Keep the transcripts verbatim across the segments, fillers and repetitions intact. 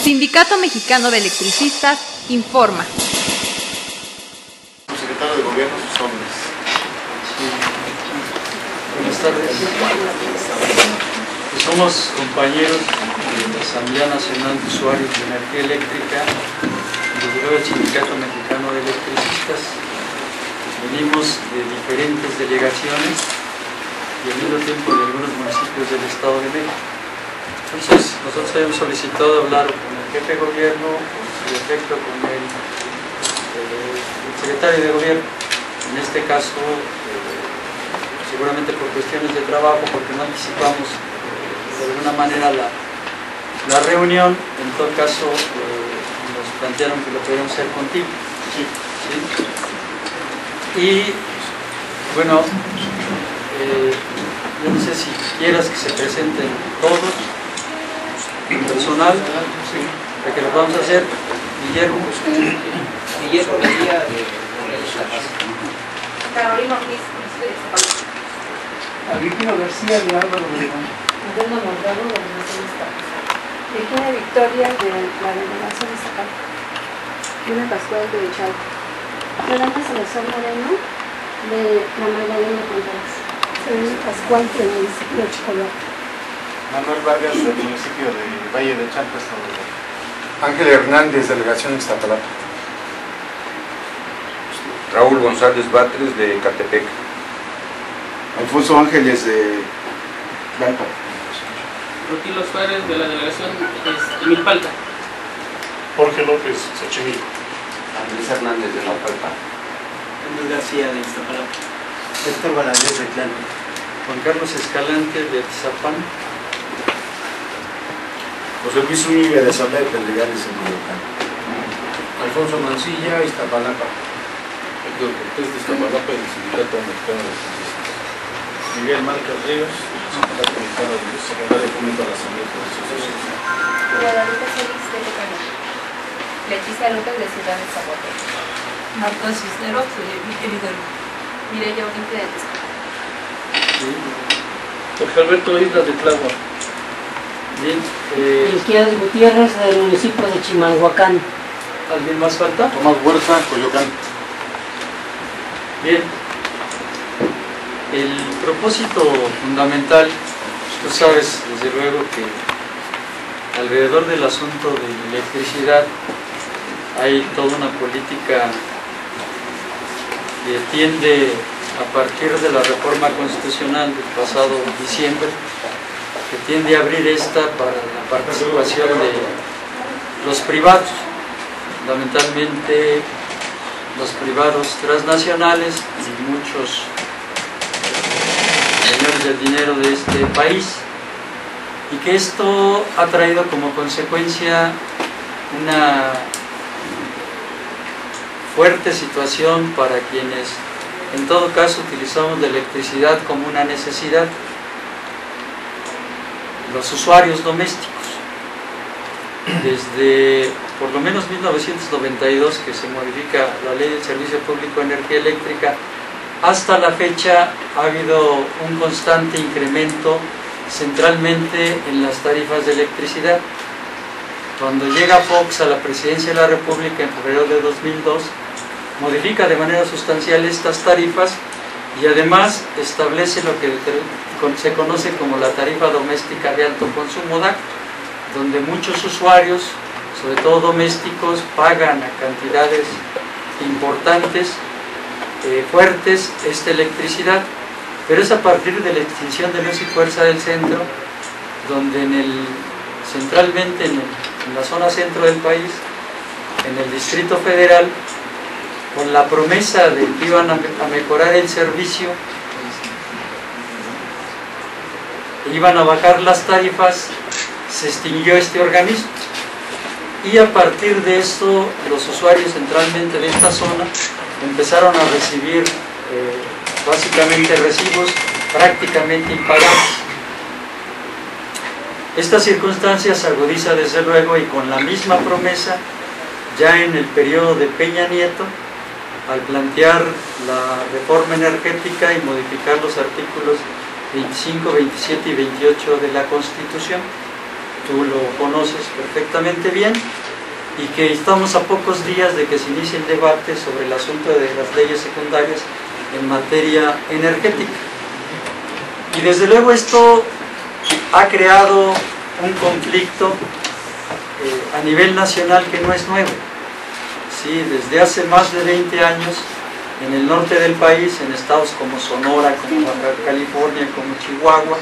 Sindicato Mexicano de Electricistas informa. Secretario de Gobierno, sus hombres. Sí. Buenas tardes. Pues somos compañeros de la Asamblea Nacional de Usuarios de Energía Eléctrica, desde luego el Sindicato Mexicano de Electricistas. Venimos de diferentes delegaciones y al mismo tiempo de algunos municipios del Estado de México. Entonces, nosotros habíamos solicitado hablar con el jefe de gobierno, o en su defecto con el, eh, el secretario de gobierno. En este caso, eh, seguramente por cuestiones de trabajo, porque no anticipamos eh, de alguna manera la, la reunión. En todo caso, eh, nos plantearon que lo podíamos hacer contigo. Sí. ¿Sí? Y, bueno, eh, yo no sé si quieras que se presenten todos. Personal, sí, de que lo vamos a hacer. Guillermo. Guillermo Medía de Carolina Ortiz, Agrícola García de Álvaro Obregón. Adela Morgado de la Nación Estatal. Virginia Victoria de la Delegación Estatal. Luna Pascual de Chalco. Yolanda Salazar Moreno de la Magdalena Contreras. Serena Pascual del municipio de Chicoyote. Manuel Vargas, del municipio de Valle de Chalco, Estado de México. Ángel Hernández, delegación Iztapalapa. Raúl González Batres, de Catepec. Alfonso Ángeles, de Tlalpan. Rutilo Suárez de la delegación de Milpalta. Jorge López, Xochimilco. Andrés Hernández, de Naucalpan. Andrés García de Iztapalapa. Héctor Valadez, de Tlalpan. Juan Carlos Escalante de Atizapán. José Luis Zúñiga de Asamblea de Pedregales en Coyoacán. Alfonso Mancilla, Iztapalapa. Héctor Cortés de Iztapalapa, del Sindicato Mexicano de Electricistas. Miguel Márquez Ríos, Sindicato Mexicano de Secretario Público de la Asamblea de Electricistas. Guadalupe Félix de Tecano. Leticia López de Ciudad de Zapote. Marcos Cisneros de Hidalgo. Mireya Olimpia de Tezcala. Jorge Alberto Islas de Tláhuac. Bien. Eh, Izquierdo Gutiérrez del municipio de Chimalhuacán. ¿Alguien más falta? Tomás Huerta, Coyoacán. Bien. El propósito fundamental, tú sabes desde luego que alrededor del asunto de la electricidad hay toda una política que tiende a partir de la reforma constitucional del pasado diciembre, que tiende a abrir esta para la participación de los privados, fundamentalmente los privados transnacionales y muchos señores del dinero de este país, y que esto ha traído como consecuencia una fuerte situación para quienes en todo caso utilizamos la electricidad como una necesidad, los usuarios domésticos. Desde por lo menos mil novecientos noventa y dos, que se modifica la Ley del Servicio Público de Energía Eléctrica, hasta la fecha ha habido un constante incremento centralmente en las tarifas de electricidad. Cuando llega Fox a la presidencia de la República en febrero de dos mil dos, modifica de manera sustancial estas tarifas y además establece lo que se conoce como la tarifa doméstica de alto consumo D A C, donde muchos usuarios, sobre todo domésticos, pagan a cantidades importantes, eh, fuertes, esta electricidad, pero es a partir de la extinción de Luz y Fuerza del Centro, donde en el, centralmente en, el, en la zona centro del país, en el Distrito Federal, con la promesa de que iban a, a mejorar el servicio, iban a bajar las tarifas, se extinguió este organismo. Y a partir de esto, los usuarios centralmente de esta zona empezaron a recibir eh, básicamente recibos prácticamente impagables. Esta circunstancia se agudiza desde luego, y con la misma promesa, ya en el periodo de Peña Nieto, al plantear la reforma energética y modificar los artículos veinticinco, veintisiete y veintiocho de la Constitución, tú lo conoces perfectamente bien, y que estamos a pocos días de que se inicie el debate sobre el asunto de las leyes secundarias en materia energética. Y desde luego esto ha creado un conflicto eh, a nivel nacional que no es nuevo. Sí, desde hace más de veinte años, en el norte del país, en estados como Sonora, como Baja California, como Chihuahua,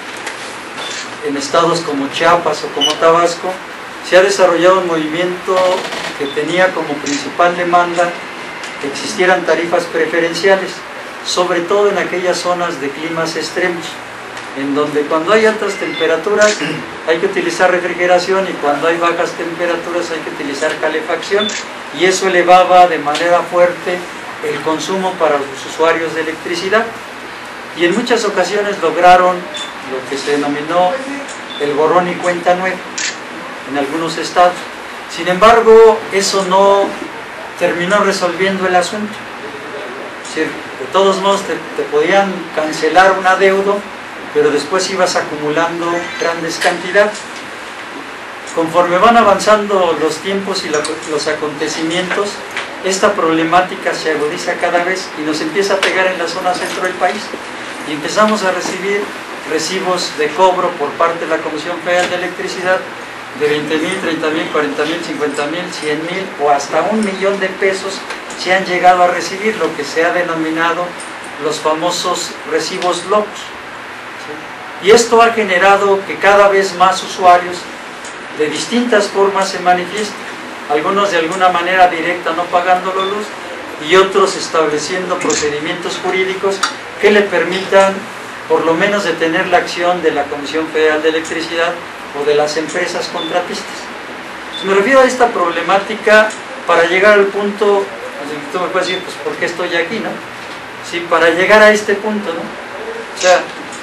en estados como Chiapas o como Tabasco, se ha desarrollado un movimiento que tenía como principal demanda que existieran tarifas preferenciales, sobre todo en aquellas zonas de climas extremos, en donde cuando hay altas temperaturas hay que utilizar refrigeración y cuando hay bajas temperaturas hay que utilizar calefacción, y eso elevaba de manera fuerte el consumo para los usuarios de electricidad, y en muchas ocasiones lograron lo que se denominó el borrón y cuenta nueva en algunos estados. Sin embargo, eso no terminó resolviendo el asunto. Es decir, de todos modos te, te podían cancelar un adeudo, pero después ibas acumulando grandes cantidades. Conforme van avanzando los tiempos y la, los acontecimientos, esta problemática se agudiza cada vez y nos empieza a pegar en la zona centro del país, y empezamos a recibir recibos de cobro por parte de la Comisión Federal de Electricidad de veinte mil, treinta mil, cuarenta mil, cincuenta mil, cien mil o hasta un millón de pesos se han llegado a recibir, lo que se ha denominado los famosos recibos locos. ¿Sí? Y esto ha generado que cada vez más usuarios de distintas formas se manifiesten, algunos de alguna manera directa no pagando la luz y otros estableciendo procedimientos jurídicos que le permitan por lo menos detener la acción de la Comisión Federal de Electricidad o de las empresas contratistas. Pues me refiero a esta problemática para llegar al punto, tú me puedes decir, pues ¿por qué estoy aquí, no? Sí, para llegar a este punto, ¿no? O sea,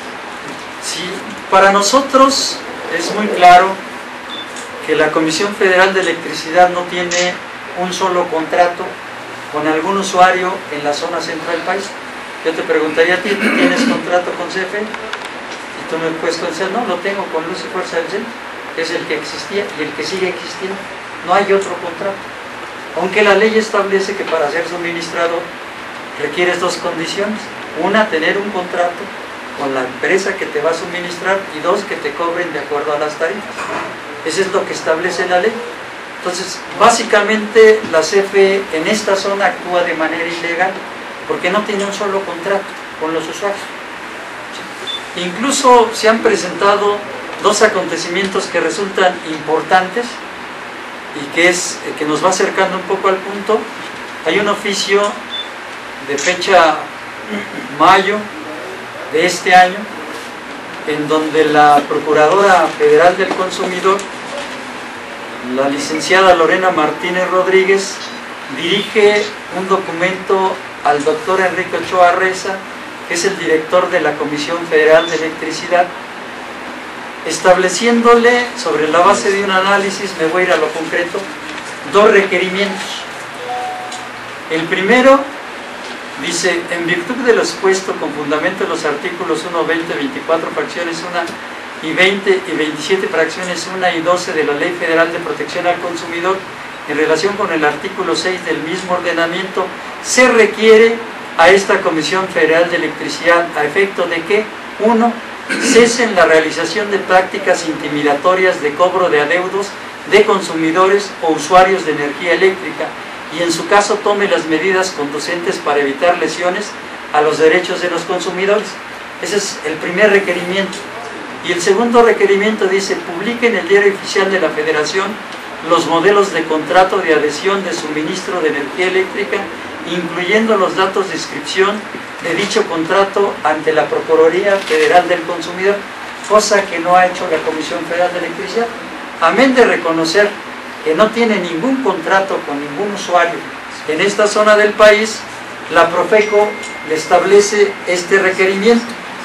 si para nosotros es muy claro que la Comisión Federal de Electricidad no tiene un solo contrato con algún usuario en la zona central del país. Yo te preguntaría a ti, ¿tú tienes contrato con C F E? Y tú me puedes contestar, no, lo tengo con Luz y Fuerza del Centro, que es el que existía y el que sigue existiendo. No hay otro contrato. Aunque la ley establece que para ser suministrador requieres dos condiciones. Una, tener un contrato con la empresa que te va a suministrar, y dos, que te cobren de acuerdo a las tarifas. Eso es lo que establece la ley. Entonces, básicamente la C F E en esta zona actúa de manera ilegal porque no tiene un solo contrato con los usuarios. Incluso se han presentado dos acontecimientos que resultan importantes y que, es, que nos va acercando un poco al punto. Hay un oficio de fecha mayo de este año en donde la Procuradora Federal del Consumidor, la licenciada Lorena Martínez Rodríguez, dirige un documento al doctor Enrique Ochoa Reza, que es el director de la Comisión Federal de Electricidad, estableciéndole, sobre la base de un análisis, me voy a ir a lo concreto, dos requerimientos. El primero dice: en virtud de lo expuesto con fundamento en los artículos uno, veinte, veinticuatro, fracciones uno y veinte y veintisiete, fracciones uno y doce de la Ley Federal de Protección al Consumidor, en relación con el artículo seis del mismo ordenamiento, se requiere a esta Comisión Federal de Electricidad a efecto de que, uno, cesen la realización de prácticas intimidatorias de cobro de adeudos de consumidores o usuarios de energía eléctrica, y en su caso tome las medidas conducentes para evitar lesiones a los derechos de los consumidores. Ese es el primer requerimiento. Y el segundo requerimiento dice: publique en el Diario Oficial de la Federación los modelos de contrato de adhesión de suministro de energía eléctrica, incluyendo los datos de inscripción de dicho contrato ante la Procuraduría Federal del Consumidor, cosa que no ha hecho la Comisión Federal de Electricidad. Amén de reconocer que no tiene ningún contrato con ningún usuario en esta zona del país, la Profeco le establece este requerimiento.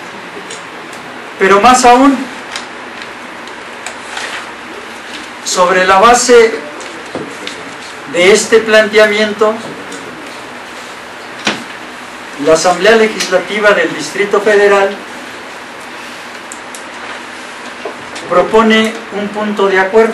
Pero más aún, sobre la base de este planteamiento, la Asamblea Legislativa del Distrito Federal propone un punto de acuerdo,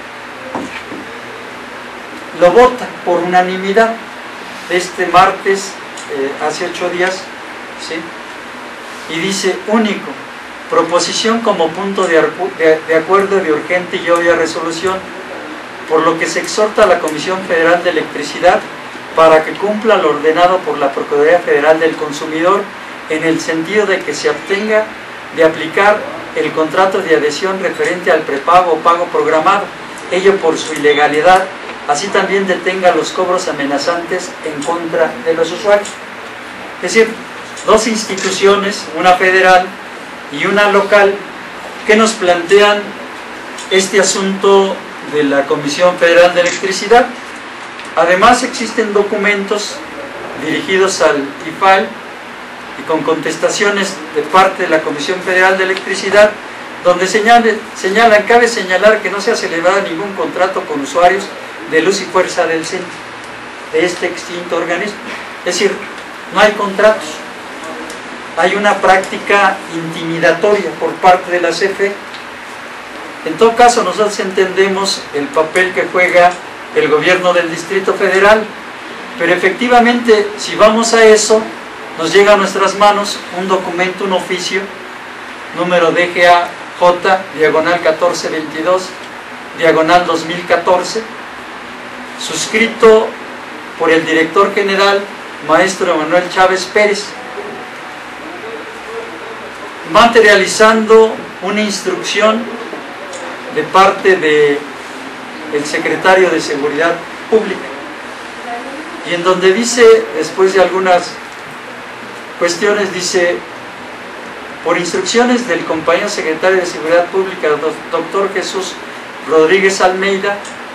lo vota por unanimidad este martes, eh, hace ocho días, ¿sí? Y dice: único, proposición como punto de, de, de acuerdo de urgente y obvia resolución, por lo que se exhorta a la Comisión Federal de Electricidad para que cumpla lo ordenado por la Procuraduría Federal del Consumidor, en el sentido de que se abstenga de aplicar el contrato de adhesión referente al prepago o pago programado, ello por su ilegalidad, así también detenga los cobros amenazantes en contra de los usuarios. Es decir, dos instituciones, una federal y una local, que nos plantean este asunto de la Comisión Federal de Electricidad. Además, existen documentos dirigidos al I F A L y con contestaciones de parte de la Comisión Federal de Electricidad, donde señale, señalan, cabe señalar que no se ha celebrado ningún contrato con usuarios de luz y fuerza del C E N T, de este extinto organismo. Es decir, no hay contratos, hay una práctica intimidatoria por parte de la C F E. En todo caso, nosotros entendemos el papel que juega el gobierno del Distrito Federal, pero efectivamente, si vamos a eso, nos llega a nuestras manos un documento, un oficio, número D G A J, diagonal catorce veintidós, diagonal dos mil catorce, suscrito por el director general, maestro Manuel Chávez Pérez, materializando una instrucción de parte del secretario de Seguridad Pública, y en donde dice, después de algunas cuestiones, dice: por instrucciones del compañero secretario de Seguridad Pública, doctor Jesús Rodríguez Almeida,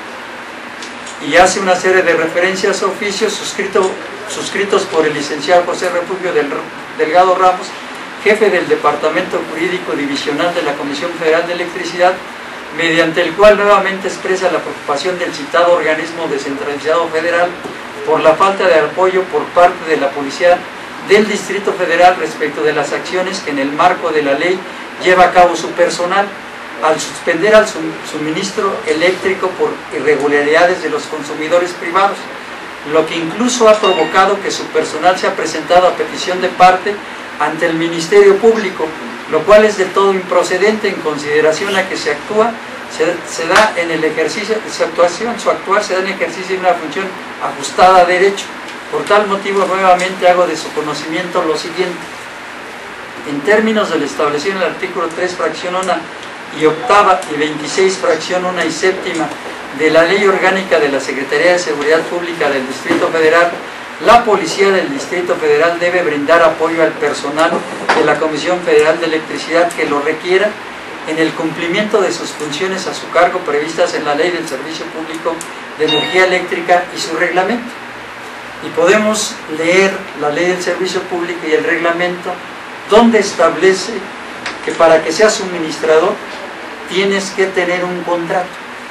y hace una serie de referencias a oficios suscrito, suscritos por el licenciado José Refugio del, Delgado Ramos, jefe del Departamento Jurídico Divisional de la Comisión Federal de Electricidad, mediante el cual nuevamente expresa la preocupación del citado organismo descentralizado federal por la falta de apoyo por parte de la Policía del Distrito Federal respecto de las acciones que en el marco de la ley lleva a cabo su personal, al suspender al suministro eléctrico por irregularidades de los consumidores privados, lo que incluso ha provocado que su personal se ha presentado a petición de parte ante el Ministerio Público, lo cual es del todo improcedente en consideración a que se actúa, se, se da en el ejercicio, su actuación, su actuar se da en ejercicio de una función ajustada a derecho. Por tal motivo, nuevamente hago de su conocimiento lo siguiente: en términos del establecido en el artículo tres, fracción una y octava y veintiséis, fracción una y séptima de la Ley Orgánica de la Secretaría de Seguridad Pública del Distrito Federal, la Policía del Distrito Federal debe brindar apoyo al personal de la Comisión Federal de Electricidad que lo requiera en el cumplimiento de sus funciones a su cargo previstas en la Ley del Servicio Público de Energía Eléctrica y su reglamento. Y podemos leer la Ley del Servicio Público y el reglamento, donde establece que para que seas suministrador tienes que tener un contrato,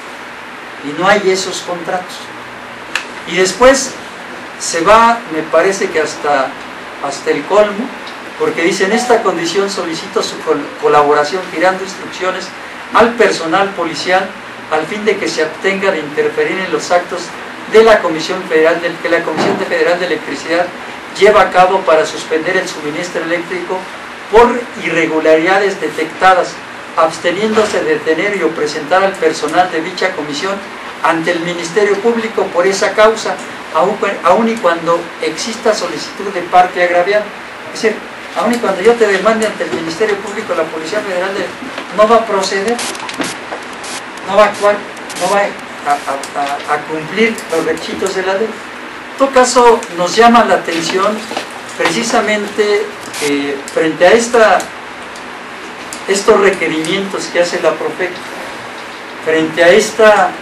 y no hay esos contratos. Y después se va, me parece que hasta, hasta el colmo, porque dice: en esta condición solicito su col colaboración girando instrucciones al personal policial al fin de que se abstenga de interferir en los actos de la Comisión Federal de, que la Comisión Federal de Electricidad lleva a cabo para suspender el suministro eléctrico por irregularidades detectadas, absteniéndose de detener y o presentar al personal de dicha comisión ante el Ministerio Público por esa causa, aun, aun y cuando exista solicitud de parte agraviada. Es decir, aun y cuando yo te demande ante el Ministerio Público, la Policía Federal de, no va a proceder, no va a actuar, no va a, a, a, a cumplir los requisitos de la ley. En todo caso, nos llama la atención precisamente que frente a esta, estos requerimientos que hace la Profeco, frente a esta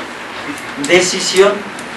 decisión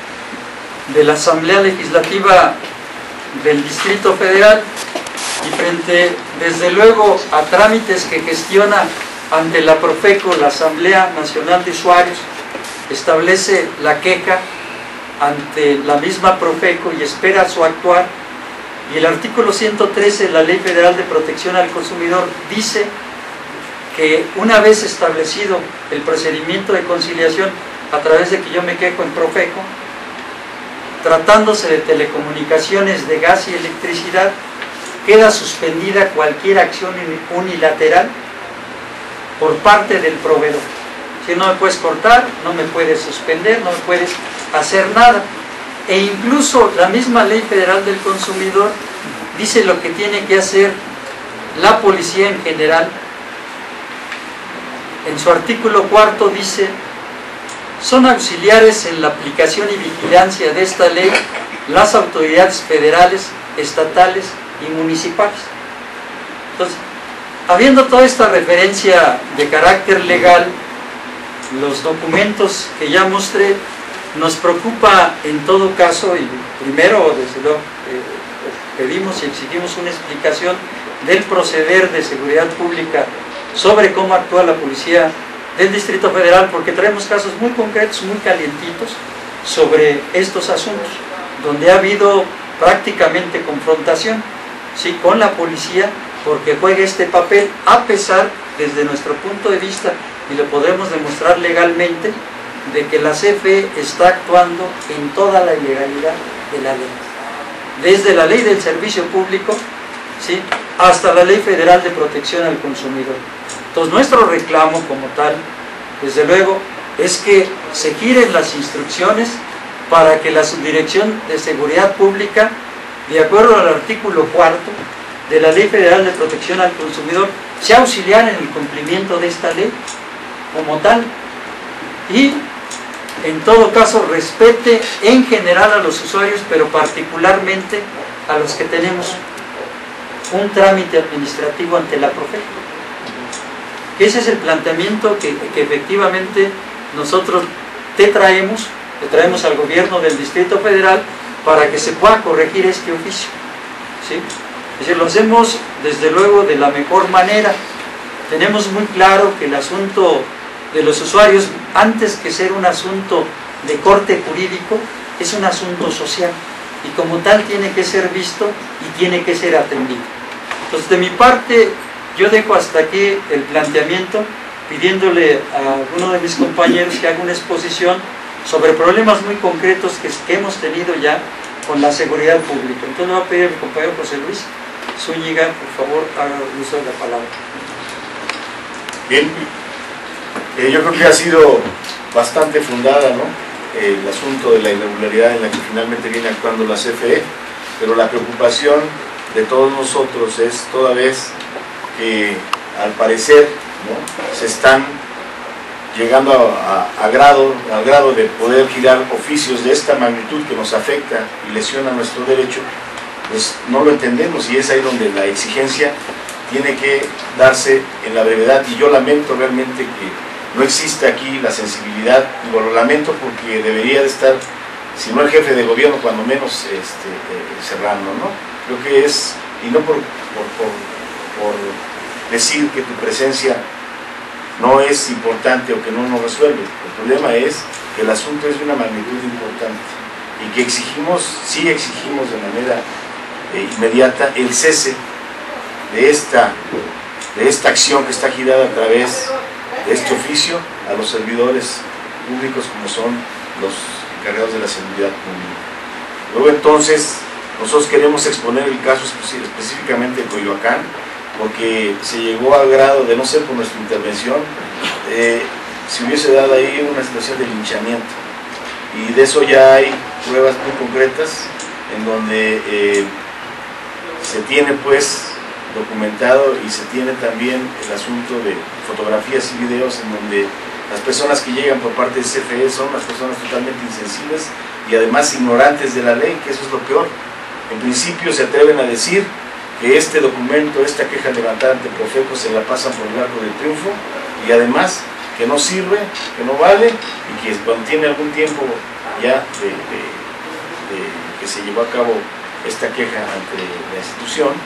de la Asamblea Legislativa del Distrito Federal y frente, desde luego, a trámites que gestiona ante la Profeco la Asamblea Nacional de Usuarios, establece la queja ante la misma Profeco y espera su actuar, y el artículo ciento trece de la Ley Federal de Protección al Consumidor dice que una vez establecido el procedimiento de conciliación a través de que yo me quejo en Profeco, tratándose de telecomunicaciones de gas y electricidad, queda suspendida cualquier acción unilateral por parte del proveedor. Si no me puedes cortar, no me puedes suspender, no me puedes hacer nada. E incluso la misma Ley Federal del Consumidor dice lo que tiene que hacer la policía en general. En su artículo cuarto dice: son auxiliares en la aplicación y vigilancia de esta ley las autoridades federales, estatales y municipales. Entonces, habiendo toda esta referencia de carácter legal, los documentos que ya mostré, nos preocupa en todo caso, y primero desde luego eh, pedimos y exigimos una explicación del proceder de seguridad pública sobre cómo actúa la policía del Distrito Federal, porque traemos casos muy concretos, muy calientitos sobre estos asuntos, donde ha habido prácticamente confrontación, ¿sí?, con la policía, porque juega este papel, a pesar, desde nuestro punto de vista, y lo podremos demostrar legalmente, de que la C F E está actuando en toda la ilegalidad de la ley, desde la Ley del Servicio Público, ¿sí?, hasta la Ley Federal de Protección al Consumidor. Entonces, nuestro reclamo como tal, desde luego, es que se giren las instrucciones para que la Subdirección de Seguridad Pública, de acuerdo al artículo cuarto de la Ley Federal de Protección al Consumidor, sea auxiliar en el cumplimiento de esta ley como tal, y en todo caso respete en general a los usuarios, pero particularmente a los que tenemos un trámite administrativo ante la Profeco. Ese es el planteamiento que, que efectivamente nosotros te traemos, te traemos al gobierno del Distrito Federal para que se pueda corregir este oficio, ¿sí? Es decir, lo hacemos desde luego de la mejor manera. Tenemos muy claro que el asunto de los usuarios, antes que ser un asunto de corte jurídico, es un asunto social, y como tal tiene que ser visto y tiene que ser atendido. Entonces, de mi parte, yo dejo hasta aquí el planteamiento, pidiéndole a alguno de mis compañeros que haga una exposición sobre problemas muy concretos que, que hemos tenido ya con la seguridad pública. Entonces le voy a pedir a mi compañero José Luis Zúñiga, por favor, haga uso de la palabra. Bien, eh, yo creo que ha sido bastante fundada, ¿no?, el asunto de la irregularidad en la que finalmente viene actuando la C F E, pero la preocupación de todos nosotros es toda vez que al parecer, ¿no?, se están llegando a, a, a grado, al grado de poder girar oficios de esta magnitud que nos afecta y lesiona nuestro derecho, pues no lo entendemos, y es ahí donde la exigencia tiene que darse en la brevedad, y yo lamento realmente que no existe aquí la sensibilidad, y lo lamento porque debería de estar, si no el jefe de gobierno, cuando menos este, eh, Serrano, ¿no? Creo que es, y no por, por, por, por decir que tu presencia no es importante o que no nos resuelve. El problema es que el asunto es de una magnitud importante y que exigimos, sí exigimos de manera eh, inmediata el cese de esta, de esta acción que está girada a través de este oficio a los servidores públicos, como son los encargados de la seguridad pública. Luego, entonces, nosotros queremos exponer el caso específicamente de Coyoacán, porque se llegó al grado de no ser por nuestra intervención, eh, si hubiese dado ahí una situación de linchamiento, y de eso ya hay pruebas muy concretas en donde eh, se tiene pues documentado, y se tiene también el asunto de fotografías y videos en donde las personas que llegan por parte de C F E son las personas totalmente insensibles y además ignorantes de la ley, que eso es lo peor. En principio se atreven a decir que este documento, esta queja levantada ante Profeco, se la pasan por el arco del triunfo, y además que no sirve, que no vale, y que cuando tiene algún tiempo ya de, de, de que se llevó a cabo esta queja ante la institución,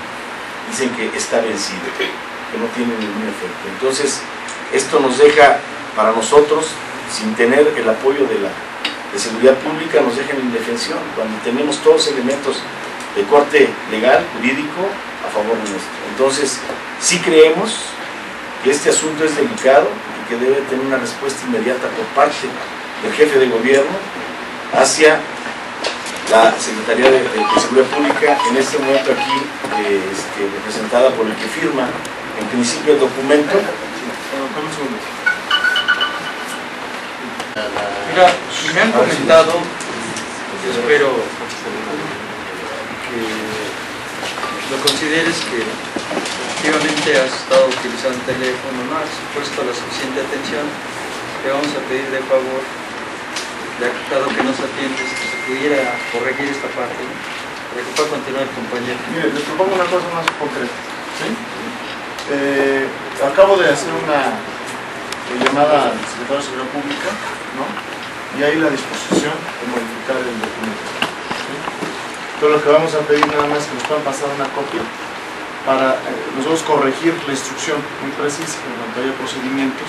dicen que está vencido, que no tiene ningún efecto. Entonces, esto nos deja, para nosotros, sin tener el apoyo de la de seguridad pública, nos deja en indefensión, cuando tenemos todos elementos de corte legal, jurídico, a favor nuestro. Entonces, sí creemos que que este asunto es delicado y que debe tener una respuesta inmediata por parte del jefe de gobierno hacia la Secretaría de, de Seguridad Pública, en este momento aquí eh, este, representada por el que firma en principio el documento. Mira, me han comentado, espero que lo consideres, que efectivamente has estado utilizando el teléfono, no has puesto la suficiente atención. Te vamos a pedir de favor, ya que dado que nos atiendes, que se pudiera corregir esta parte, ¿no? Para que pueda continuar el compañero. Mire, les propongo una cosa más concreta, ¿sí? Eh, acabo de hacer una llamada al secretario de Seguridad Pública, ¿no? Y hay la disposición de modificar el documento, ¿sí? Entonces lo que vamos a pedir nada más es que nos puedan pasar una copia para eh, nosotros corregir la instrucción muy precisa en cuanto haya procedimientos.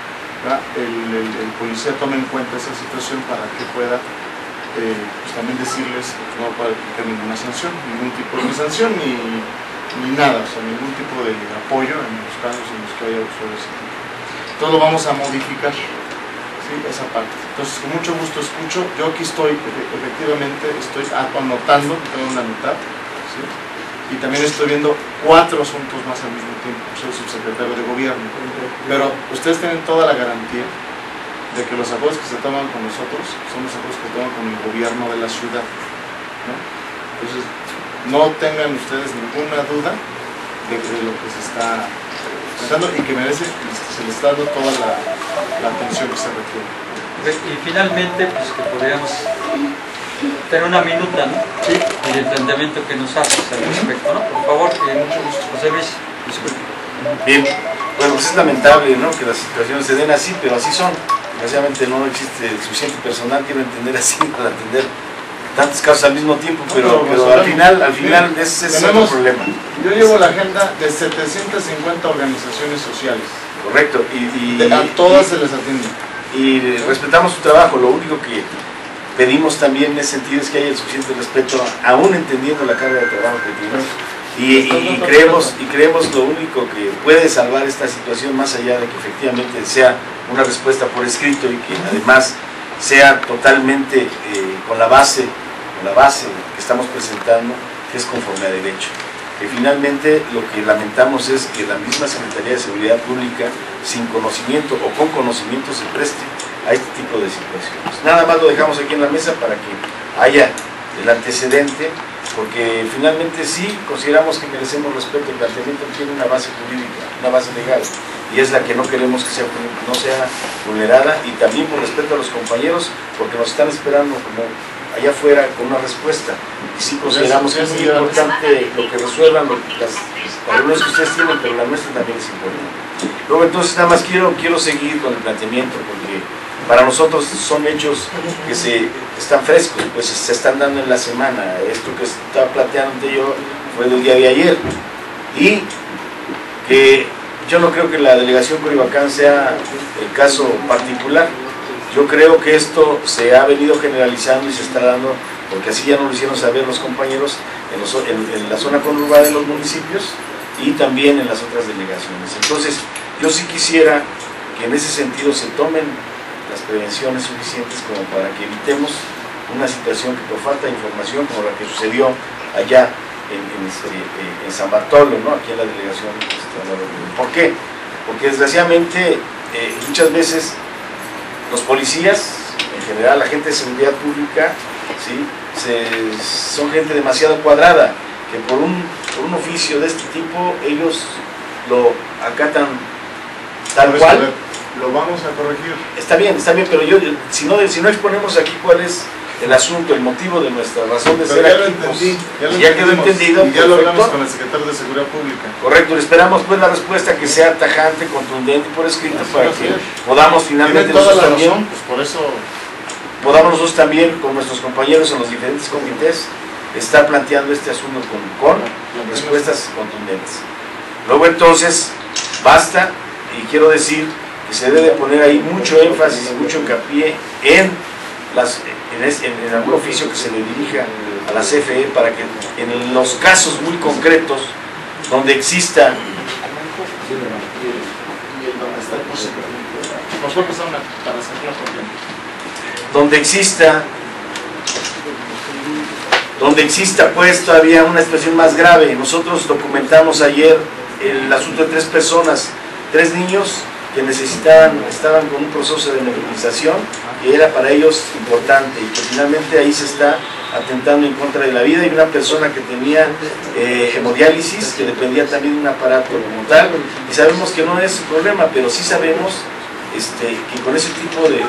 El, el, el policía tome en cuenta esa situación para que pueda eh, pues también decirles que no puede aplicar ninguna sanción, ningún tipo de sanción ni, ni nada, o sea, ningún tipo de apoyo en los casos en los que haya uso de ese tipo. Entonces lo vamos a modificar, ¿sí? Esa parte. Entonces con mucho gusto escucho. Yo aquí estoy, efectivamente, estoy anotando, tengo una anotar, ¿sí? Y también estoy viendo cuatro asuntos más al mismo tiempo. Soy subsecretario de gobierno, pero ustedes tienen toda la garantía de que los acuerdos que se toman con nosotros son los acuerdos que se toman con el gobierno de la ciudad, ¿no? Entonces no tengan ustedes ninguna duda de, de lo que se está tratando y que merece, se le está dando toda la, la atención que se requiere. Y finalmente, pues que podríamos tener una minuta, ¿no? Sí. Y el planteamiento que nos haces al respecto, ¿no? Por favor, que mucho gusto. José Luis, disculpe. Bien, bueno, pues es lamentable, ¿no?, que las situaciones se den así, pero así son. Desgraciadamente no existe el suficiente personal, quiero entender así, para atender tantos casos al mismo tiempo, pero, no, pero al final, al final bien, ese es otro problema. Yo llevo la agenda de setecientas cincuenta organizaciones sociales. Correcto, y, y a todas se les atiende. Y respetamos su trabajo. Lo único que pedimos también en ese sentido es que haya el suficiente respeto, aún entendiendo la carga de trabajo que tenemos. Y, y, y, creemos, y creemos lo único que puede salvar esta situación, más allá de que efectivamente sea una respuesta por escrito y que además sea totalmente eh, con la base, con la base que estamos presentando, que es conforme a derecho. Que finalmente lo que lamentamos es que la misma Secretaría de Seguridad Pública, sin conocimiento o con conocimiento, se preste a este tipo de situaciones. Nada más lo dejamos aquí en la mesa para que haya el antecedente, porque finalmente sí consideramos que merecemos respeto. El planteamiento tiene una base jurídica, una base legal, y es la que no queremos que sea, no sea vulnerada, y también por respeto a los compañeros, porque nos están esperando como allá afuera con una respuesta, y sí consideramos que es muy importante lo que resuelvan las reuniones que ustedes tienen, pero la nuestra también es importante. Luego entonces nada más quiero, quiero seguir con el planteamiento, porque para nosotros son hechos que se están frescos, pues se están dando en la semana. Esto que estaba planteando yo fue del día de ayer, y que yo no creo que la delegación Coyoacán sea el caso particular. Yo creo que esto se ha venido generalizando y se está dando, porque así ya nos lo hicieron saber los compañeros en, los, en, en la zona conurbada de los municipios y también en las otras delegaciones. Entonces yo sí quisiera que en ese sentido se tomen las prevenciones suficientes como para que evitemos una situación que por falta de información, como la que sucedió allá en, en, este, en San Bartolo, ¿no?, aquí en la delegación. ¿Por qué? Porque desgraciadamente eh, muchas veces los policías, en general la gente de seguridad pública, ¿sí?, se, son gente demasiado cuadrada, que por un, por un oficio de este tipo ellos lo acatan tal Pero cual. Lo vamos a corregir. Está bien, está bien, pero yo, si no, si no exponemos aquí cuál es el asunto, el motivo de nuestra razón de pero ser ya aquí, lo entendí, pues, ya, lo ya quedó entendido. Y ya lo hablamos perfecto. con el secretario de Seguridad Pública. Correcto, le esperamos pues la respuesta que sea tajante, contundente y por escrito, Así para así que es. podamos finalmente Tiene toda la nosotros razón, también, pues por eso podamos nosotros también con nuestros compañeros en los diferentes comités estar planteando este asunto con, con respuestas contundentes. Luego entonces basta, y quiero decir que se debe poner ahí mucho énfasis, mucho hincapié en, las, en, es, en, en algún oficio que se le dirija a la C F E, para que en los casos muy concretos donde exista donde está posible. Nos puede pasar una para hacerla corriente. Donde exista, donde exista pues todavía una situación más grave. Nosotros documentamos ayer el asunto de tres personas, tres niños que necesitaban, estaban con un proceso de nebulización que era para ellos importante y que finalmente ahí se está atentando en contra de la vida, y una persona que tenía eh, hemodiálisis, que dependía también de un aparato como tal, y sabemos que no es un problema, pero sí sabemos este, que con ese tipo de,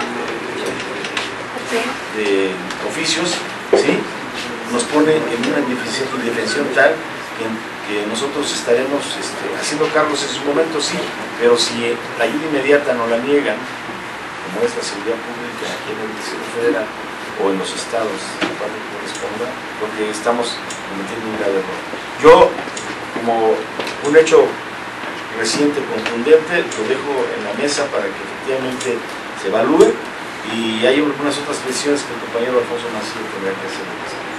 de, de oficios, ¿sí?, nos pone en una indefensión, indefensión tal que, que nosotros estaremos este, haciendo cargos en su momento, sí, pero si la ayuda inmediata no la niegan, como es la seguridad pública aquí en el Distrito Federal o en los estados, cuando corresponda, porque estamos cometiendo un grave error. Yo, como un hecho reciente, contundente, lo dejo en la mesa para que efectivamente se evalúe, y hay algunas otras presiones que el compañero Alfonso Mancilla tendrá que hacer.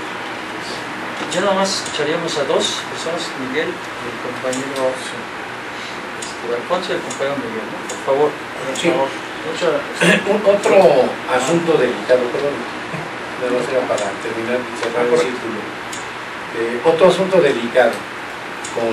Ya nada más escucharíamos a dos personas, Miguel y el compañero este, Alfonso y el compañero Miguel, ¿no? Por favor. Por sí. favor. Un, otro asunto delicado, perdón, no será para terminar y cerrar el círculo. Eh, otro asunto delicado con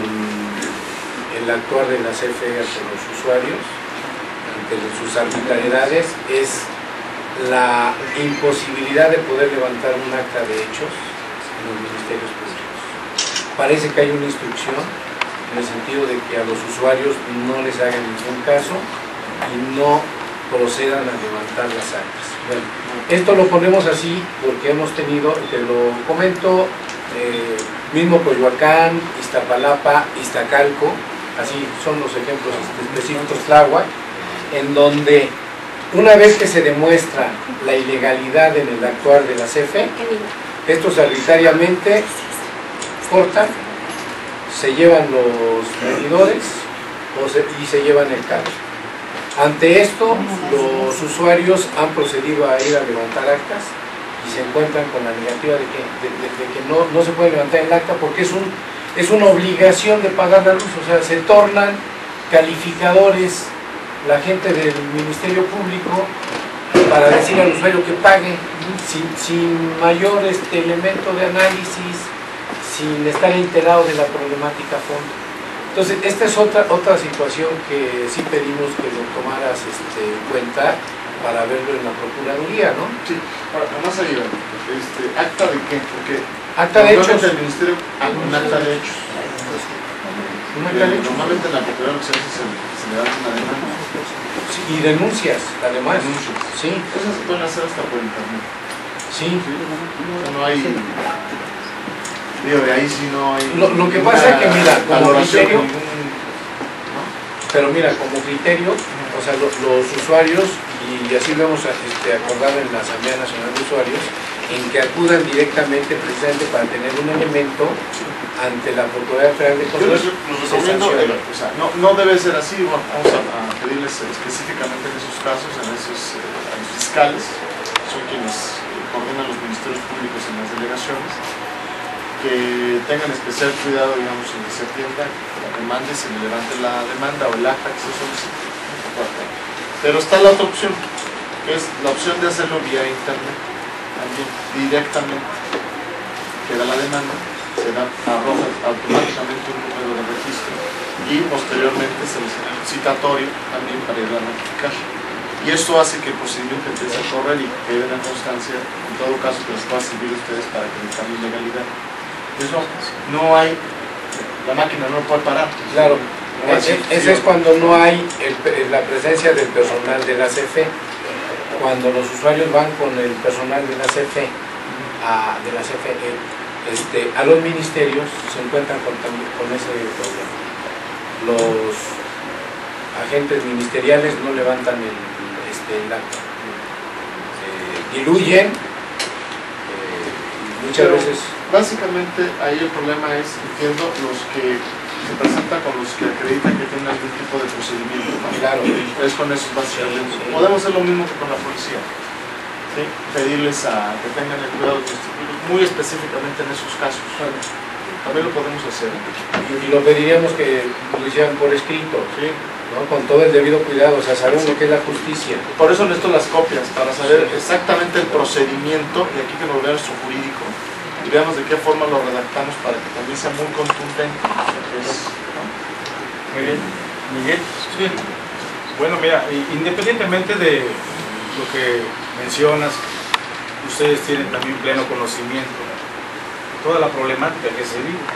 el actuar de la C F E ante los usuarios, ante sus arbitrariedades, es la imposibilidad de poder levantar un acta de hechos en los ministerios públicos. Parece que hay una instrucción en el sentido de que a los usuarios no les hagan ningún caso y no procedan a levantar las actas. Bueno, esto lo ponemos así porque hemos tenido, te lo comento, eh, mismo Coyoacán, Iztapalapa, Iztacalco, así son los ejemplos específicos, Tláhuac, en donde una vez que se demuestra la ilegalidad en el actuar de la C F E, estos arbitrariamente cortan, se llevan los medidores o se, y se llevan el cargo. Ante esto, los usuarios han procedido a ir a levantar actas y se encuentran con la negativa de que, de, de, de que no, no se puede levantar el acta porque es, un, es una obligación de pagar la luz, o sea, se tornan calificadores la gente del Ministerio Público para decir al usuario que pague sin, sin mayor este, elemento de análisis, sin estar enterado de la problemática a fondo. Entonces, esta es otra, otra situación que sí pedimos que lo tomaras este, en cuenta para verlo en la Procuraduría, ¿no? Sí, además ahí, este, ¿acta de qué? Porque acta de hechos. El Ministerio, ah, un acta de hechos. Un acta de hechos. Normalmente en la Procuraduría se, se, se le da una demanda. Sí, y denuncias, además. Denuncias. Sí. Esas se pueden hacer hasta por internet. Sí. Sí. O sea, no hay... Digo, de ahí sí no hay... Lo, lo que pasa es que, mira, como criterio... Ningún, ¿no? Pero mira, como criterio, o sea, lo, los usuarios, y así lo hemos este, acordado en la Asamblea Nacional de Usuarios, en que acudan directamente precisamente para tener un elemento ante la Procuraduría Federal de Control. Yo les recomiendo, eh, o sea, no, no debe ser así. Bueno, vamos a, a pedirles específicamente en esos casos, en esos eh, a los fiscales, son quienes eh, coordinan los ministerios públicos en las delegaciones, que tengan especial cuidado, digamos, en que se atienda la demanda y se le levante la demanda o el acta que se solicita. Pero está la otra opción, que es la opción de hacerlo vía internet, también directamente. Queda la demanda, se da, arroja automáticamente un número de registro y posteriormente se les da un citatorio también para ir a notificar. Y esto hace que el procedimiento empiece a correr y quede en constancia, en todo caso, que les pueda servir a ustedes para que les cambien legalidad. Eso no hay, la máquina no puede parar. Claro, no ese, ese es cuando no hay el, la presencia del personal de la C F E. Cuando los usuarios van con el personal de la C F E, a, de la C F E este, a los ministerios, se encuentran con, con ese problema. Los agentes ministeriales no levantan el, este, el acta. Eh, diluyen, eh, muchas Pero, veces... Básicamente ahí el problema es, entiendo, los que se presentan con los que acreditan que tienen algún tipo de procedimiento, ¿no? Claro. Es con eso básicamente. Sí, sí. Podemos hacer lo mismo que con la policía, ¿sí? Pedirles a que tengan el cuidado de los muy específicamente en esos casos. También lo podemos hacer. Y, y lo pediríamos que lo hicieran por escrito. Sí. ¿no? Con todo el debido cuidado, o sea, sabemos lo que es la justicia. Por eso necesito las copias, para saber exactamente el procedimiento, y aquí que nos vea nuestro jurídico, y veamos de qué forma lo redactamos para que también sea muy contundente. Es, ¿no? Muy bien. Miguel. Sí. Bueno, mira, independientemente de lo que mencionas, ustedes tienen también pleno conocimiento de toda la problemática que se vive.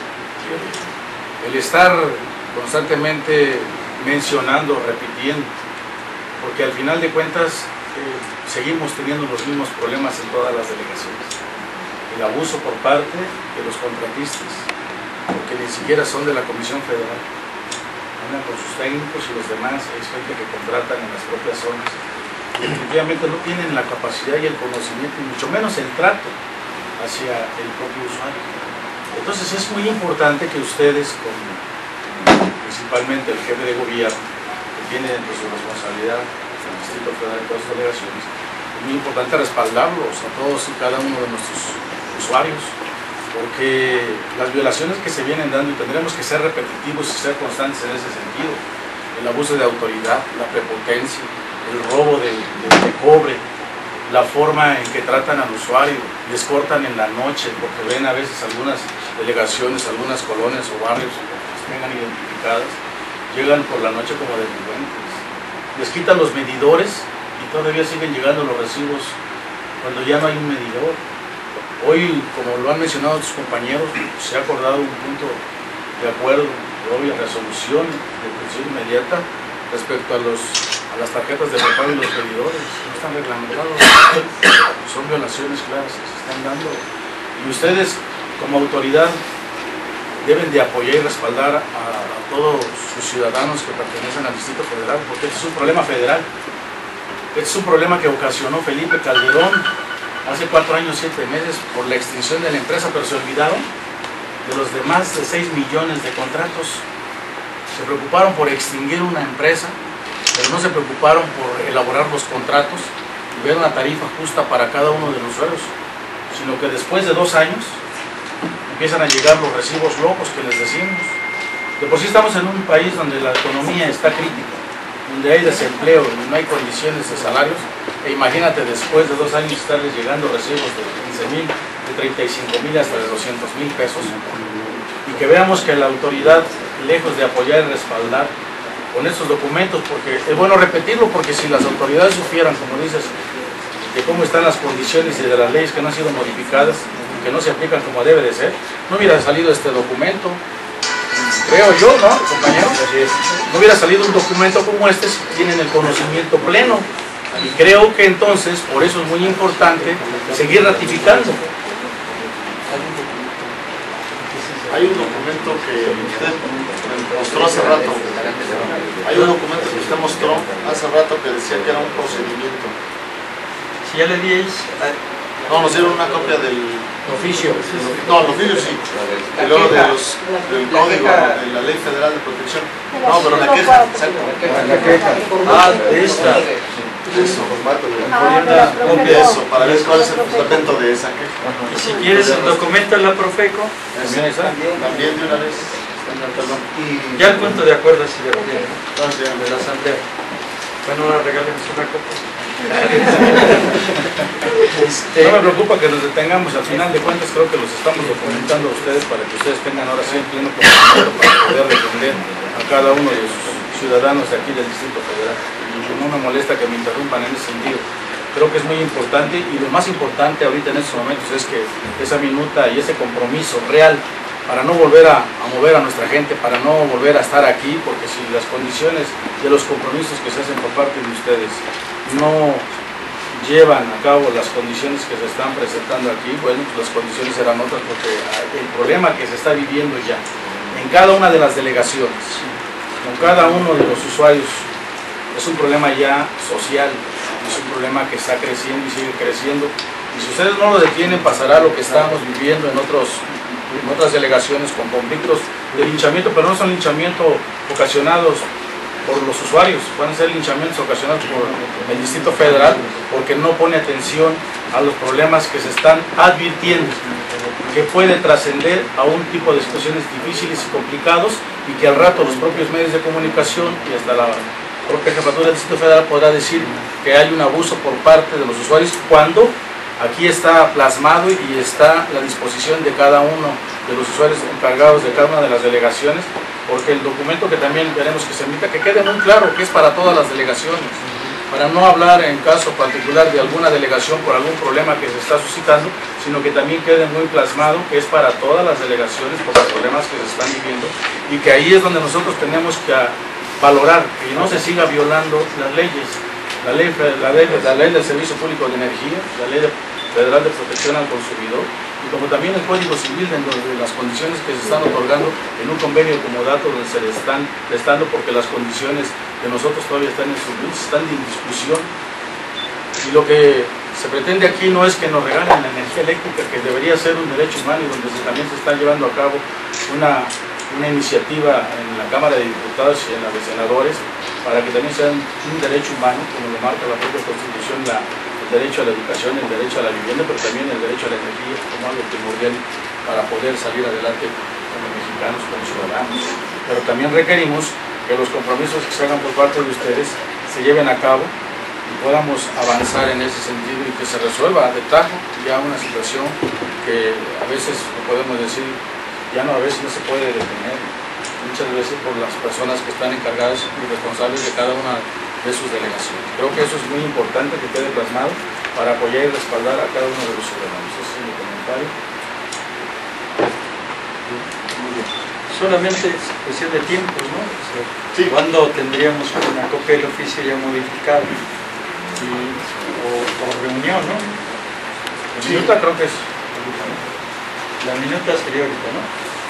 El estar constantemente mencionando, repitiendo, porque al final de cuentas eh, seguimos teniendo los mismos problemas en todas las delegaciones. El abuso por parte de los contratistas, porque ni siquiera son de la Comisión Federal, andan con sus técnicos y los demás, es gente que contratan en las propias zonas. Y definitivamente no tienen la capacidad y el conocimiento, y mucho menos el trato hacia el propio usuario. Entonces es muy importante que ustedes, con, principalmente el jefe de gobierno, que tiene dentro de su responsabilidad el Distrito Federal de todas las delegaciones, es muy importante respaldarlos a todos y cada uno de nuestros usuarios, porque las violaciones que se vienen dando, y tendremos que ser repetitivos y ser constantes en ese sentido, el abuso de autoridad, la prepotencia, el robo de, de, de cobre, la forma en que tratan al usuario, les cortan en la noche, porque ven a veces algunas delegaciones, algunas colonias o barrios que tengan identificadas, llegan por la noche como delincuentes, les quitan los medidores y todavía siguen llegando los recibos cuando ya no hay un medidor. Hoy, como lo han mencionado tus compañeros, se ha acordado un punto de acuerdo, de obvia resolución de prisión inmediata respecto a, los, a las tarjetas de prepago y los medidores. No están reglamentados, son violaciones claras que se están dando. Y ustedes, como autoridad, deben de apoyar y respaldar a, a todos sus ciudadanos que pertenecen al Distrito Federal, porque este es un problema federal. Este es un problema que ocasionó Felipe Calderón hace cuatro años, siete meses, por la extinción de la empresa, pero se olvidaron de los demás de seis millones de contratos. Se preocuparon por extinguir una empresa, pero no se preocuparon por elaborar los contratos y ver una tarifa justa para cada uno de los usuarios, sino que después de dos años empiezan a llegar los recibos locos que les decimos. De por sí estamos en un país donde la economía está crítica, donde hay desempleo y no hay condiciones de salarios, e imagínate después de dos años estarles llegando recibos de quince mil, de treinta y cinco mil hasta de doscientos mil pesos, y que veamos que la autoridad, lejos de apoyar y respaldar con estos documentos, porque es bueno repetirlo, porque si las autoridades supieran, como dices, de cómo están las condiciones y de las leyes que no han sido modificadas, que no se aplican como debe de ser, no hubiera salido este documento, creo yo, ¿no, compañero? No hubiera salido un documento como este si tienen el conocimiento pleno, y creo que entonces, por eso es muy importante seguir ratificando. Hay un documento que usted mostró hace rato, hay un documento que usted mostró hace rato que decía que era un procedimiento. Si ya le di, no, nos dieron una copia del oficio. No, el oficio sí. Y luego de los, del código, de la Ley Federal de Protección. No, pero la queja. La queja. Ah, de esta. Eso, formato de una copia de eso, para ver cuál es el fundamento de esa queja. Y si quieres el documento de la Profeco, también está. También de una vez. Y ya el punto de acuerdo si ya lo tiene, de la Asamblea. Bueno, ahora regálenos una copia. Este... No me preocupa que nos detengamos, al final de cuentas creo que los estamos documentando a ustedes para que ustedes tengan ahora sí el pleno conocimiento para poder defender a cada uno de sus ciudadanos de aquí del Distrito Federal. Y no me molesta que me interrumpan en ese sentido. Creo que es muy importante, y lo más importante ahorita en estos momentos es que esa minuta y ese compromiso real para no volver a, a mover a nuestra gente, para no volver a estar aquí, porque si las condiciones de los compromisos que se hacen por parte de ustedes no llevan a cabo las condiciones que se están presentando aquí, bueno, pues las condiciones serán otras, porque el problema que se está viviendo ya en cada una de las delegaciones, con cada uno de los usuarios, es un problema ya social, es un problema que está creciendo y sigue creciendo, y si ustedes no lo detienen pasará lo que estamos viviendo en otros en otras delegaciones con conflictos de linchamiento, pero no son linchamientos ocasionados por los usuarios, van a ser linchamientos ocasionados por el Distrito Federal, porque no pone atención a los problemas que se están advirtiendo, que puede trascender a un tipo de situaciones difíciles y complicados y que al rato los propios medios de comunicación y hasta la propia jefatura del Distrito Federal podrá decir que hay un abuso por parte de los usuarios, cuando aquí está plasmado y está la disposición de cada uno de los usuarios encargados de cada una de las delegaciones, porque el documento que también veremos que se emita, que quede muy claro que es para todas las delegaciones, para no hablar en caso particular de alguna delegación por algún problema que se está suscitando, sino que también quede muy plasmado que es para todas las delegaciones por los problemas que se están viviendo, y que ahí es donde nosotros tenemos que valorar que no se siga violando las leyes, la ley, la ley, la ley del Servicio Público de Energía, la ley federal de protección al consumidor, y como también el Código Civil, de las condiciones que se están otorgando en un convenio como dato donde se le están prestando, porque las condiciones de nosotros todavía están en, su, están en discusión, y lo que se pretende aquí no es que nos regalen la energía eléctrica, que debería ser un derecho humano, y donde se, también se está llevando a cabo una, una iniciativa en la Cámara de Diputados y en la de Senadores, para que también sea un derecho humano, como lo marca la propia Constitución, la, el derecho a la educación, el derecho a la vivienda, pero también el derecho a la energía como algo primordial para poder salir adelante como mexicanos, como ciudadanos. Pero también requerimos que los compromisos que se hagan por parte de ustedes se lleven a cabo y podamos avanzar en ese sentido, y que se resuelva de tajo ya una situación que a veces, podemos decir, ya no, a veces no se puede detener, muchas veces por las personas que están encargadas y responsables de cada una de sus delegaciones. Creo que eso es muy importante que quede plasmado para apoyar y respaldar a cada uno de los ciudadanos. Ese es mi comentario. Solamente es cuestión de tiempos, ¿no? O sea, sí. ¿cuándo tendríamos una copia del oficio ya modificada? Y, o, o reunión, ¿no? La Sí. minuta creo que es. La minuta sería ahorita, ¿no?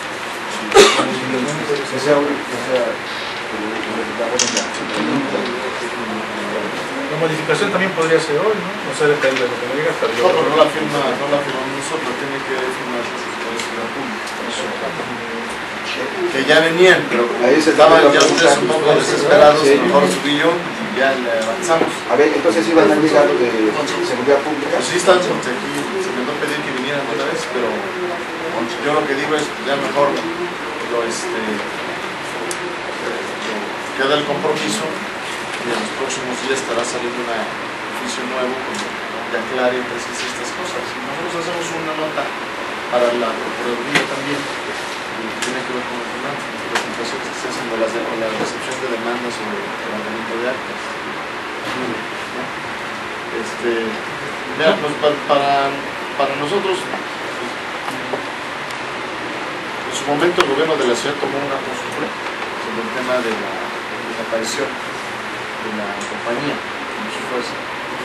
La modificación también podría ser hoy, ¿no? No sé, depende de lo que me digas, pero yo... No, pero no la firma, no la firmamos nosotros, la tiene que firmar la Secretaría Pública. Que ya venían, pero ahí se estaban ya ustedes un poco desesperados, sí. Mejor subí yo y ya le avanzamos. A ver, entonces iban a llegar de seguridad pública. Pues sí están, porque aquí se me mandó pedir que vinieran otra vez, pero yo lo que digo es ya mejor lo este lo, queda el compromiso, y en los próximos días estará saliendo un oficio nuevo que aclare y precise estas cosas. Y nosotros hacemos una nota para la Procuraduría también, que tiene que ver con el tema, las situaciones que se hacen de, las, de la recepción de demandas o el tratamiento de actas. ¿No? Este, mira, pues para, para nosotros, en su momento el gobierno de la ciudad tomó una postura sobre el tema de la desaparición de la compañía, como si fuese.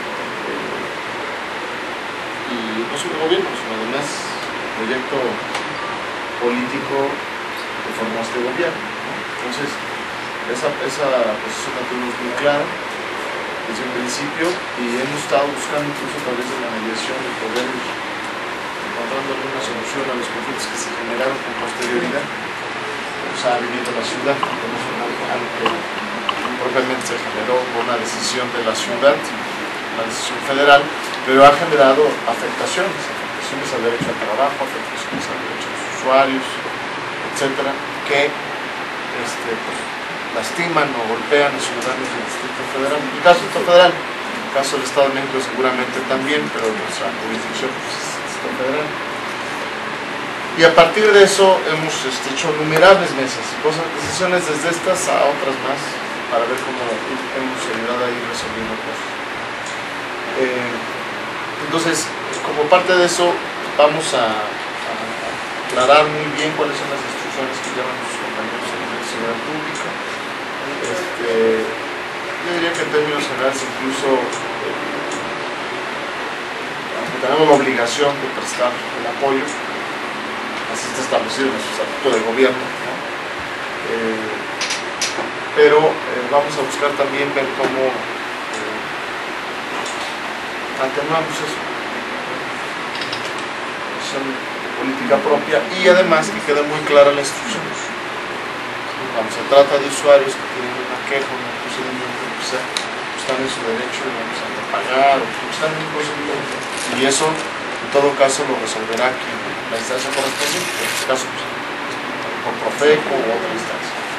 Y no solo el gobierno, sino además el proyecto político que formó este gobierno, ¿no? Entonces, esa, esa posición la tuvimos muy clara desde un principio, y hemos estado buscando incluso a través de la mediación de poder ir encontrando alguna solución a los conflictos que se generaron con posterioridad. Pues ha venido la ciudad, algo que propiamente se generó por una decisión de la ciudad, una decisión federal, pero ha generado afectaciones, afectaciones al derecho al trabajo, afectaciones al derecho a los usuarios, etcétera, que este, pues, lastiman o golpean a ciudadanos del Distrito Federal. En el caso del Distrito Federal, en el caso del Estado de México seguramente también, pero nuestra jurisdicción pues, es el Distrito Federal. Y a partir de eso hemos este, hecho innumerables mesas, cosas, decisiones desde estas a otras más, para ver cómo hemos ayudado a ir resolviendo cosas. Eh, entonces, como parte de eso, vamos a, a aclarar muy bien cuáles son las instrucciones que llevan nuestros compañeros en la seguridad pública. Este, yo diría que en términos generales, incluso, eh, aunque tenemos la obligación de prestar el apoyo, así está establecido en nuestro estatuto de gobierno, ¿no? Eh, pero eh, vamos a buscar también ver cómo eh, atenuamos eso, es una política propia, y además que quede muy clara la instrucción. Cuando se trata de usuarios que tienen una queja, un procedimiento, pues, están en su derecho, digamos, a pagar, o están en un procedimiento, y eso en todo caso lo resolverá quien la instancia correspondiente, en este caso pues, por Profeco u otra instancia.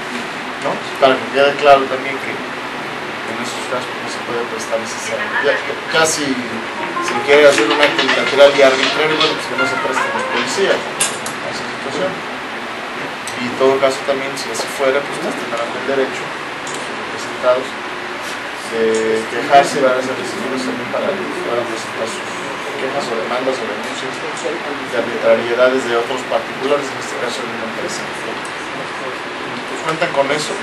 ¿no? Para que quede claro también que en esos casos no se puede prestar ese ya, casi se quiere hacer un acto unilateral y arbitrario, bueno, pues que no se presten los policías a esa situación. Y en todo caso también, si así fuera, pues ustedes tendrán el derecho, los representados, de quejarse y van a ser recibidos también para, para presentar sus quejas o demandas o denuncias de arbitrariedades de otros particulares, en este caso de una empresa. Pues cuentan con eso.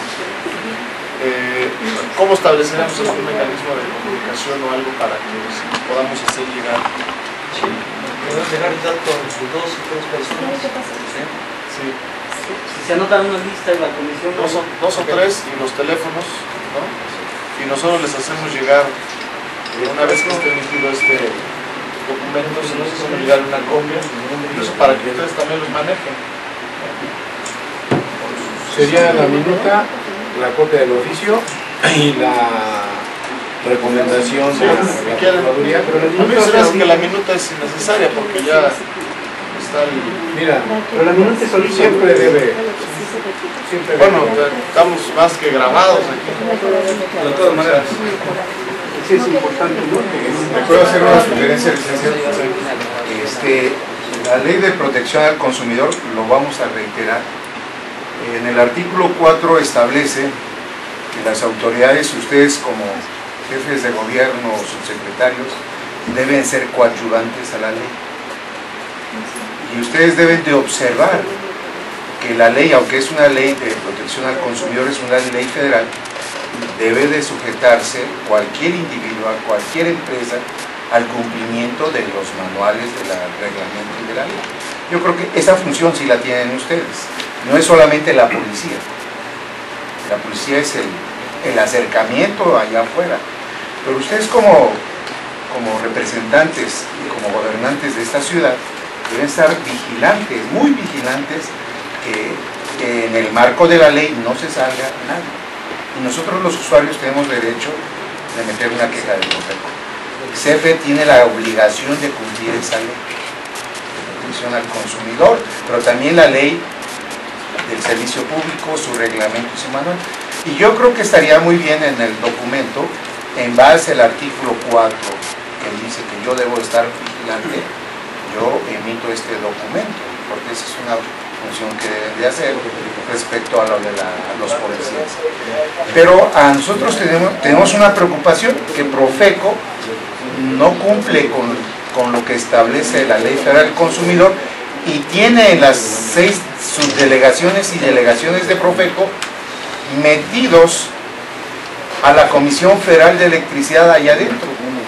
Eh, ¿Cómo estableceremos algún mecanismo de comunicación o algo para que podamos hacer llegar? ¿Podemos dejar el dato de dos o tres personas? ¿Sí? Sí. Si se anotan una lista en la comisión. Dos o, dos o tres y los teléfonos, ¿no? Y nosotros les hacemos llegar, una vez que esté emitido este documento, se nos hacemos llegar una copia, incluso para que ustedes también los manejen. Sería la minuta, la copia del oficio y la recomendación de la Procuraduría. Pero a mí se me hace que la minuta es innecesaria porque ya está el... Mira, pero la minuta siempre debe... Siempre bueno, debe. Estamos más que grabados aquí. De todas maneras. Sí, es importante, ¿no? ¿Me puedo hacer una sugerencia, licenciado? Este, la ley de protección al consumidor, lo vamos a reiterar. En el artículo cuatro establece que las autoridades, ustedes como jefes de gobierno o subsecretarios, deben ser coadyuvantes a la ley. Y ustedes deben de observar que la ley, aunque es una ley de protección al consumidor, es una ley federal, debe de sujetarse cualquier individuo, cualquier empresa, al cumplimiento de los manuales del reglamento y de la ley. Yo creo que esa función sí la tienen ustedes. No es solamente la policía. La policía es el, el acercamiento allá afuera. Pero ustedes como, como representantes y como gobernantes de esta ciudad deben estar vigilantes, muy vigilantes, que, que en el marco de la ley no se salga nada. Y nosotros los usuarios tenemos derecho de meter una queja del Profeco. El C F E tiene la obligación de cumplir esa ley de protección al consumidor, pero también la ley del servicio público, su reglamento y su manual. Y yo creo que estaría muy bien en el documento, en base al artículo cuatro, que dice que yo debo estar vigilante, yo emito este documento, porque esa es una función que deben de hacer respecto a lo de la, a los policías. Pero a nosotros tenemos, tenemos una preocupación, que Profeco no cumple con, con lo que establece la Ley Federal del Consumidor y tiene las seis subdelegaciones y delegaciones de Profeco metidos a la Comisión Federal de Electricidad allá adentro.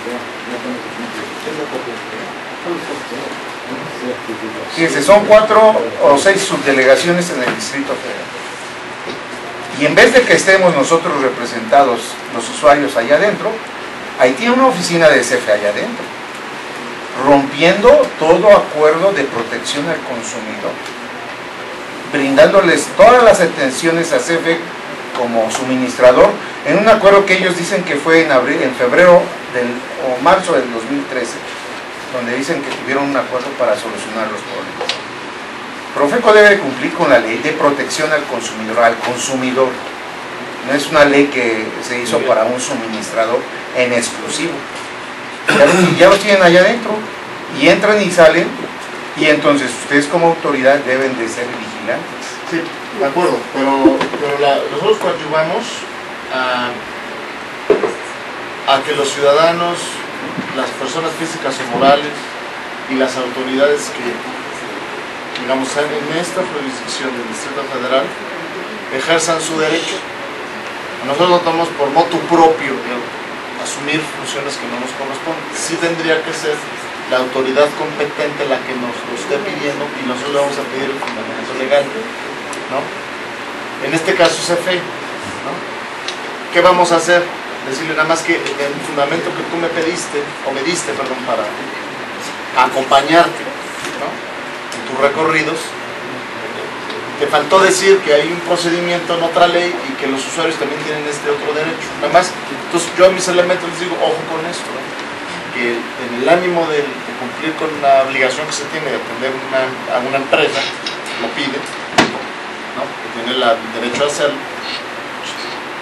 Fíjense, son cuatro o seis subdelegaciones en el Distrito Federal. Y en vez de que estemos nosotros representados, los usuarios allá adentro, ahí tiene una oficina de C F E allá adentro, rompiendo todo acuerdo de protección al consumidor, brindándoles todas las atenciones a C F E como suministrador, en un acuerdo que ellos dicen que fue en, abril, en febrero del, o marzo del dos mil trece, donde dicen que tuvieron un acuerdo para solucionar los problemas. Profeco debe cumplir con la ley de protección al consumidor, al consumidor. No es una ley que se hizo para un suministrador en exclusivo. Ya, ya los tienen allá adentro, y entran y salen, y entonces ustedes como autoridad deben de ser vigilantes. Sí, de acuerdo, pero, pero la, nosotros coadyuvamos a, a que los ciudadanos, las personas físicas o morales y las autoridades que, digamos, en esta jurisdicción del Distrito Federal ejerzan su derecho. Nosotros no tomamos por motu propio de asumir funciones que no nos corresponden. Sí tendría que ser la autoridad competente la que nos lo esté pidiendo, y nosotros le vamos a pedir el fundamento legal, ¿no? En este caso C F E, ¿no? ¿Qué vamos a hacer? Decirle nada más que el fundamento que tú me pediste, o me diste, perdón, para acompañarte, ¿no?, en tus recorridos, te faltó decir que hay un procedimiento en otra ley y que los usuarios también tienen este otro derecho. Nada más, entonces yo a mis elementos les digo, ojo con esto, ¿no?, que en el ánimo de, de cumplir con la obligación que se tiene de atender una, a una empresa, lo pide, ¿no?, que tiene la, el derecho a hacerlo,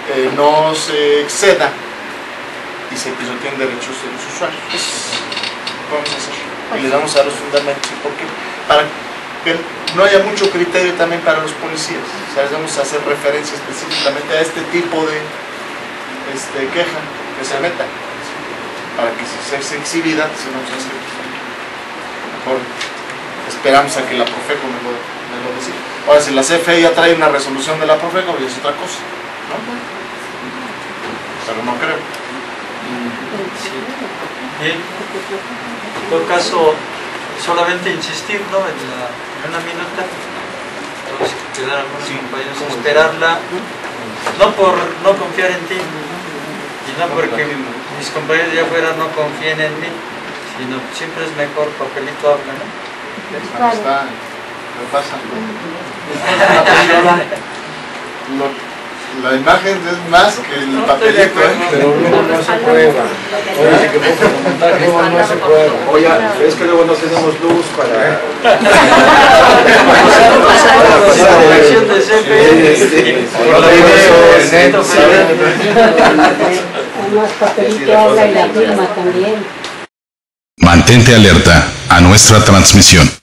eh, no se exceda y se pisoteen derechos de los usuarios. Eso vamos a hacer. Y les vamos a dar los fundamentos. ¿Por qué? Para que no haya mucho criterio también para los policías. O sea, les vamos a hacer referencia específicamente a este tipo de este, queja que se meta. Para que si se hace exhibida, si no se hace. Mejor esperamos a que la Profeco me lo, me lo decida. Ahora, si la C F E ya trae una resolución de la Profeco, ya es otra cosa, ¿no? Pero no creo. Bien. En todo caso, solamente insistir, ¿no? En, la, en una minuta, todos quedar algunos sí. compañeros a esperarla, no por no confiar en ti, y no porque mis compañeros de afuera no confíen en mí, sino siempre es mejor papelito habla, ¿no? Claro. Está, ¿qué pasa? La imagen es más que el papelito, ¿eh? Pero luego no se prueba. Oye, sí que poco montaje, luego no se prueba. Oye, es que luego no tenemos luz para... Mantente alerta a nuestra transmisión.